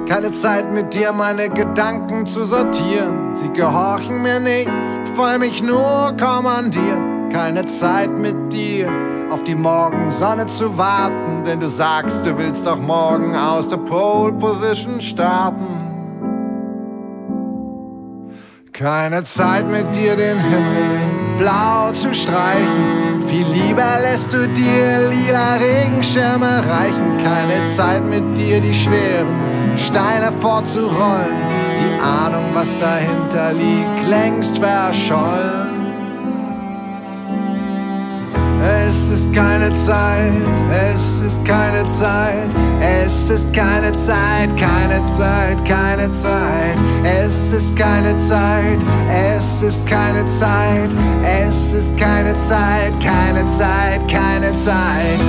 Keine Zeit mit dir, meine Gedanken zu sortieren. Sie gehorchen mir nicht, wollen mich nur kommandieren. Keine Zeit mit dir, auf die Morgensonne zu warten. Denn du sagst, du willst doch morgen aus der Pole Position starten. Keine Zeit mit dir, den Himmel blau zu streichen. Viel lieber lässt du dir lila Regenschirme reichen. Keine Zeit mit dir, die schweren Steine vorzurollen. Die Ahnung, was dahinter liegt, längst verschollen. Es ist keine Zeit, es ist keine Zeit, es ist keine Zeit, keine Zeit, keine Zeit. Es ist keine Zeit, es ist keine Zeit, es ist keine Zeit, keine Zeit, keine Zeit.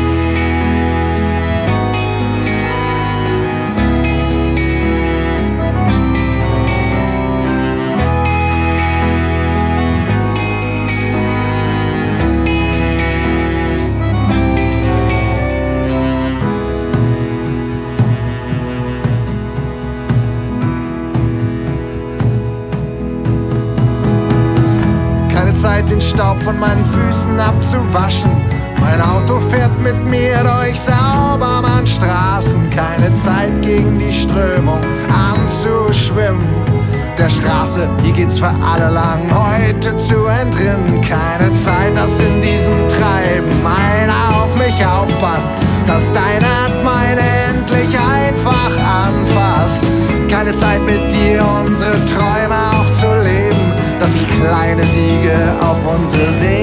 Zeit, den Staub von meinen Füßen abzuwaschen. Mein Auto fährt mit mir durch Saubermannstraßen. Keine Zeit, gegen die Strömung anzuschwimmen. Der Straße, hier geht's für alle lang, heute zu entrinnen. Keine Zeit, dass in diesem Treiben einer auf mich aufpasst, dass deine Hand meine endlich einfach anfasst. Keine Zeit mit dir, unsere Träume auch zu leben, dass ich kleine Siege auf unsere Seele